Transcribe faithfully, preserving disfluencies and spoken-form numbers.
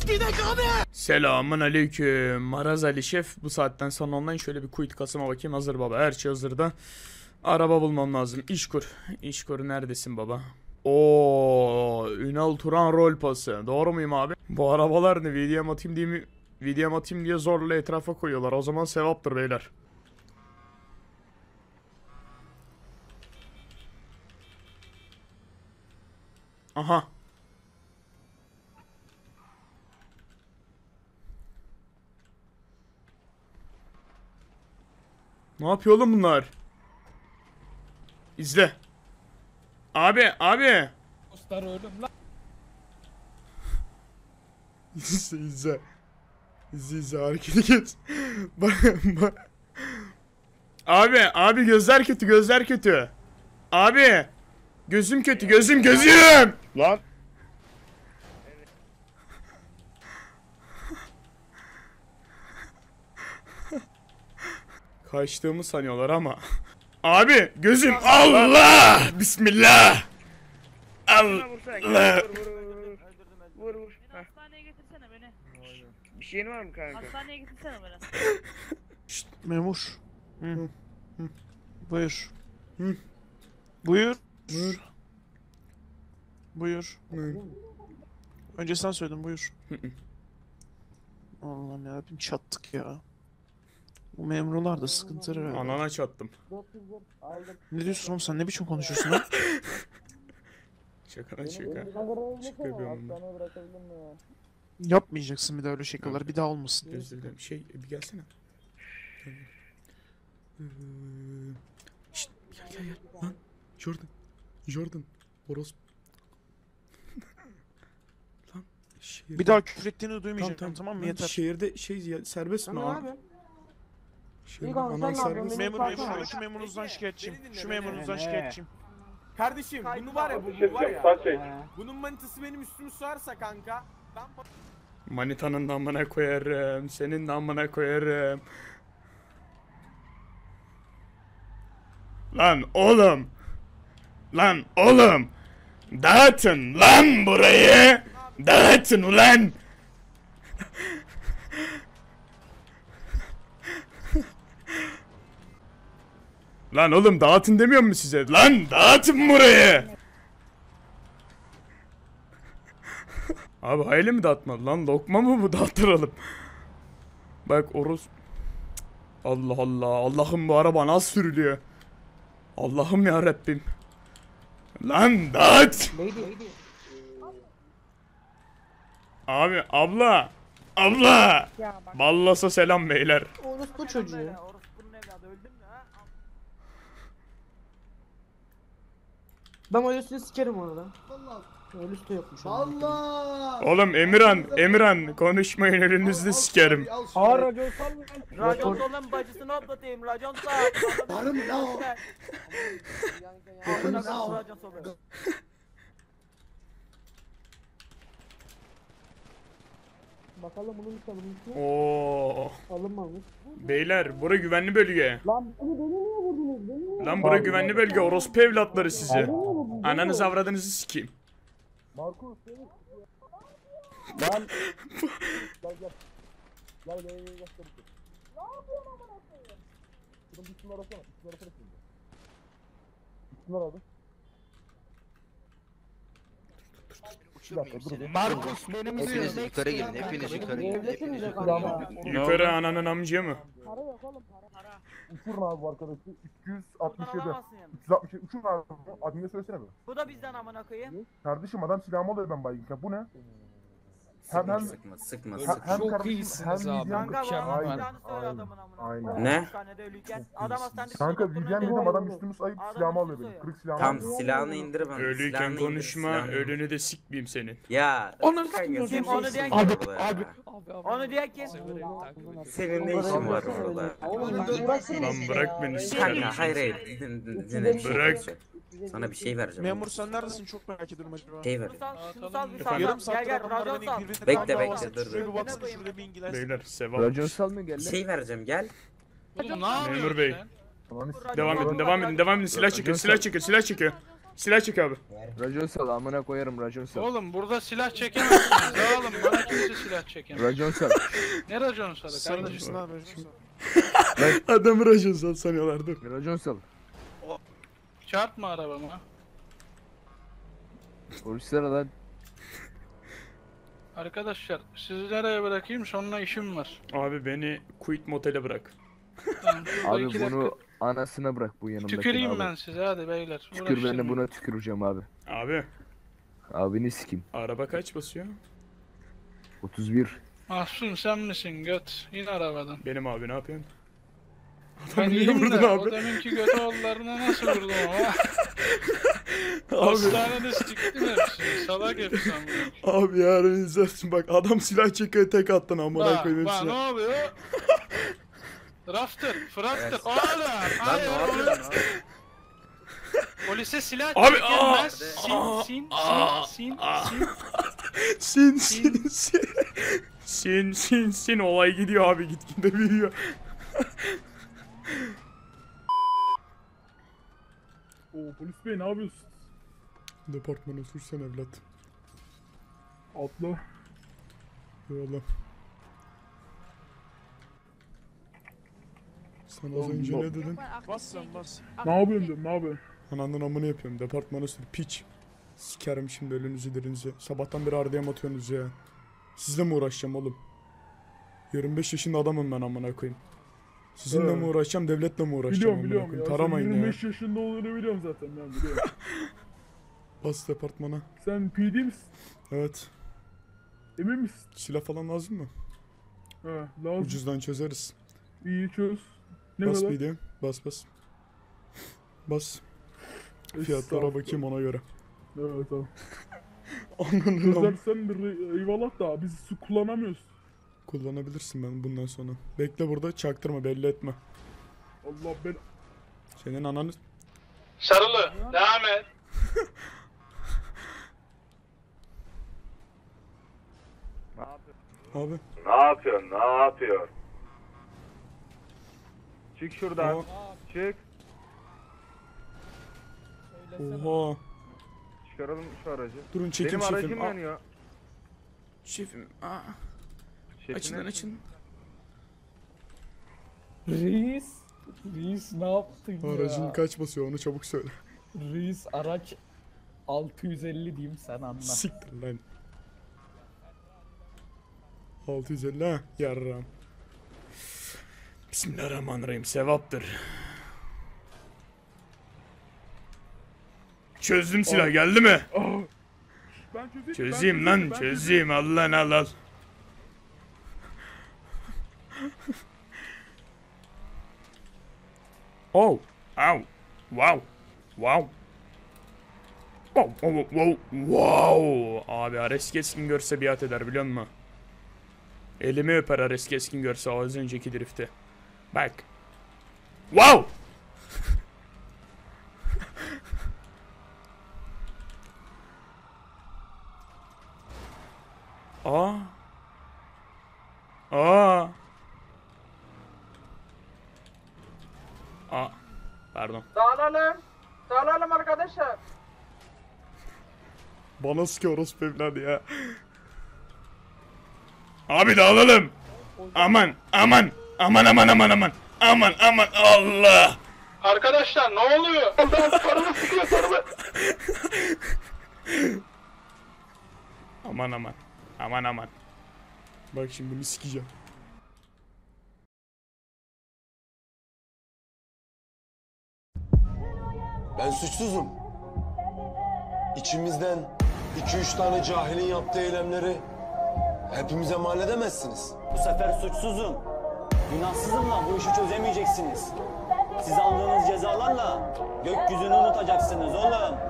Selamun aleyküm. Maraz Ali Şef. Bu saatten sonra online şöyle bir kuyut kasıma bakayım. Hazır baba. Her şey hazırda. Araba bulmam lazım. İşkur. İşkur neredesin baba? Oo, Ünal Turan rol pası. Doğru muyum abi? Bu arabalar ne? Videom atayım diye mi? Videom atayım diye zorla etrafa koyuyorlar. O zaman sevaptır beyler. Aha. Ne yapıyor oğlum bunlar? İzle. Abi, abi. Dostlar ölüm lan. İzle, izle. İzle, izle. Hareketi geç. Bak, bak. Abi, abi gözler kötü, gözler kötü. Abi. Gözüm kötü, gözüm, gözüm. Lan. Kaçtığımı sanıyorlar ama. Abi gözüm Allah. Bismillah. Allah. Vur vur. Beni hastaneye getirsene beni. Bir şeyin var mı kanka? Hastaneye getirsene beni. Şşt, memur. Hı. Hı. Buyur. Hı. Buyur. Buyur. Buyur. Buyur. Önce sen söyledin buyur. Hı hı. Allah'ım yarabbim çattık ya. Bu memurlar da sıkıntı herhalde. Anana çattım. Ne diyorsun oğlum sen ne biçim konuşuyorsun lan? Şaka şaka. Şaka yapıyorum ben. Yapmayacaksın bir daha öyle şakalar bir daha olmasın. Özür dilerim. Şey bir gelsene. Ee, Şşt gel gel gel. Lan Jordan. Jordan. Boros. Lan şehirde... Bir daha küfür ettiğini Tamam duymayacağım tamam, tamam mı Lan yeter. Şehirde şey ya, serbest mi abi? Şehirde İyi abi, anan sen ne serbest. yapıyorsun? Memur Memur, memur memur, şu memurunuzdan şikayetçiyim. Beni dinle, Şu beni memurunuzdan dinle. şikayetçiyim. Kardeşim bunu var ya bu, bu var ya. Bunun manitası benim üstümü sığarsa kanka. Ben Manitanın damına koyarım. Senin damına koyarım. Lan oğlum. Lan oğlum. Dağıtın lan burayı. Dağıtın ulan. Lan oğlum dağıtın demiyor mu size? Lan dağıtın burayı. Abi hayli mi dağıtmadı lan? Lokma mı bu dağıttıralım? Bak Oruz. Allah Allah. Allah'ım bu araba nasıl sürülüyor? Allah'ım ya Rabbim. Lan dağıt. Abi abla. Abla. Ballasa selam beyler. Orospu çocuğu. Orospunun evladı öldün mü ha? Ben o üstünü sikerim orada. Öyle üstü yokmuş. Allah! Oğlum Emirhan, Emirhan konuşmayın önünüzde sikerim. Ağır raconsal mı? Racon olan bacısını atlatayım. Racon sağ. Var mı la o? Ağzına Sağ ol. racon soruyor. Bakalım bunun çalınmış mı? Oo. Alınmamış. Beyler bura güvenli bölge. Lan beni beni niye vurdunuz? Beni niye? Lan bura güvenli bölge. Orospu evlatları sizi. Beni niye vurdunuz? Ananız avradınızı sikeyim. Markus seni. Lan. Gel gel. Gel gel gel gel. Ne yapıyorsun amına koyayım? Şunu bir şunları arasana. Şunları arasana şimdi. Şunları abi. Bir dakika dur. Markus benim hepiniz yukarı gelin, hepiniz yukarı gelin. Evdesiniz ya kanka. Yukarı ananın amca mı? Para yok oğlum para. Para. Uçurun abi bu arkadaşı. üç yüz altmış yedi. Alamazsın yani. üç yüz altmış yedi. Uçurun abi. Admin'e söylesene be. Bu da bizden amına koyayım. Kardeşim adam silahımı alıyor ben baygınken. Bu ne? Hem hem Sıkma, sıkma, hem, sıkma. hem Çok kardeşim iyisiniz hem abi. Vivian. Kanka Mükemmel. bana Aynen, silahını söyle aynen, adamın amına aynen. koyayım. Ne? Hastanede ölüyken. Adam hastanede Kanka doktorun Vivian önünde dedim adam ölüyor. üstümü sayıp Adam silahımı alıyor üstünü benim. soyuyor. Kırık silahımı Tam alıyor. silahını indir bana. Ölüyken silahını indir, konuşma, silahını indir. ölünü de sikmeyeyim senin. Ya. Onu kanka, Kim onu diyen abi, kim? abi. Abi, abi. Onu diyen kim? Severek takip ediyorum. Senin ne işin var burada? Oğlum bıraksana. Lan bırak beni sikerim. Kanka hayır hayır. Din- din- dinle bir şey Bırak. söyleyeceğim. Sana bir şey vereceğim. Memur sen neredesin çok merak ediyorum acaba. Bir şey ver. Şunu sal, şunu sal bir Efendim? Yarım sal. Gel saattir gel adamlar racon beni sal. birbirine Bekle, kan bekle, davası dur, açıyor. dur. Bir baksana şurada bir ilgilensin. Beyler sevap. Bir şey vereceğim gel. Oğlum ne yapıyorsun Memur bey. sen? Ananı s- Devam edin, devam edin, devam edin. Silah çekin, silah çekin, silah çekin. Silah çek abi. Racon sal amına koyarım racon sal. Oğlum burada silah çekemezsiniz. Ya oğlum bana kimse silah çekemez. Racon sal. Ne racon salı Sen kardeşim? misin abi? Sen- Adamı racon sanıyorlar dur. Racon sal. Çarpma arabama. Polisler lan. Arkadaşlar sizi nereye bırakayım sonra işim var. Abi beni quit motele bırak. Tamam, şurada Abi iki bunu dakika anasına bırak bu yanımdaki tüküreyim abi. ben size hadi beyler. Tükür ben de uğraştırmayın. buna tüküreceğim abi. Abi Abini sikim. araba kaç basıyor? otuz bir. Mahsun sen misin göt? İn arabadan. Benim abi ne yapıyorsun? Ben niye iyiyim vurdun de abi? o deminki göt oğullarına nasıl vurdum ama. Abi, Hastanede siktim hepsini. Salak hepsi ama. abi yarın izlersin bak adam silah çekiyor tek attın amına Bak koyayım bak hepsine. ne oluyor? Raftır, Fraftır, oğlum! Lan Hayır ne oğlum! yapıyorsun? Polise silah Abi, çekilmez. Sin, aa, sin, aa, sin, aa. sin, sin. Sin sin sin. Sin sin sin olay gidiyor abi gitgide büyüyor. Oo polis bey ne yapıyorsun? Departmana sürsen evlat. Atla. Eyvallah. Sen az Oğlum, önce bu- ne dedin? Bas sen bas. Ne yapıyorsun diyorum ne yapıyorsun? Ananın amını yapıyorum. Departmana sür piç. Sikerim şimdi ölünüzü dirinizi. Sabahtan beri ardaya atıyorsunuz ya. Sizle mi uğraşacağım oğlum? yirmi beş yaşında adamım ben amına koyayım. Sizinle Evet. mi uğraşacağım, devletle mi uğraşacağım Biliyorum amına biliyorum ya. koyayım? Sen Taramayın yirmi ya. beş yaşında olduğunu biliyorum zaten ben biliyorum. Bas departmana. Sen P D misin? Evet. Emin misin? Silah falan lazım mı? Ha lazım. Ucuzdan çözeriz. İyi çöz. Ne Bas kadar? bir de. Bas bas. Bas. Fiyatlara Estağfurullah. bakayım ona göre. Evet tamam. Ananın am- Çözersen bir eyvallah da biz su kullanamıyoruz. Kullanabilirsin ben bundan sonra. Bekle burada çaktırma belli etme. Allah ben... Senin ananı... Sarılı, devam et. Ne yapıyorsun? Abi. Ne yapıyorsun ne yapıyorsun? Çık şuradan. Aa, Çık. oha. Çıkaralım şu aracı. Durun çekim Benim şefim. aracım Aa, yanıyor. şefim. Aa. Şefine- Açın lan açın. Reis, Reis ne yaptın Aracın ya? kaç basıyor onu çabuk söyle. Reis araç altı yüz elli diyeyim sen anla. Siktir lan. altı yüz elli ha yarram. Bismillahirrahmanirrahim sevaptır. Çözdüm silah geldi mi? Ah! Ben çözeyim. Çözeyim ben lan ben çözeyim al lan al al. Oh, ow, wow, wow. Wow, wow, wow, wow. Abi Ares Keskin görse biat eder biliyor musun? Elimi öper Ares Keskin görse az önceki drifte. Bak. Wow. Aa. Aa. Aa. Pardon. Dağılalım. Dağılalım arkadaşlar. Bana sıkıyor orospu evladı ya. Abi dağılalım. Aman aman. Aman aman aman aman. Aman aman Allah. Arkadaşlar ne oluyor? Sarılı sıkıyor sarılı. Aman aman. Aman aman. Bak şimdi bunu sikeceğim. Ben suçsuzum. İçimizden iki üç tane cahilin yaptığı eylemleri hepimize mal edemezsiniz. Bu sefer suçsuzum. Günahsızımla bu işi çözemeyeceksiniz. Siz aldığınız cezalarla gökyüzünü unutacaksınız oğlum.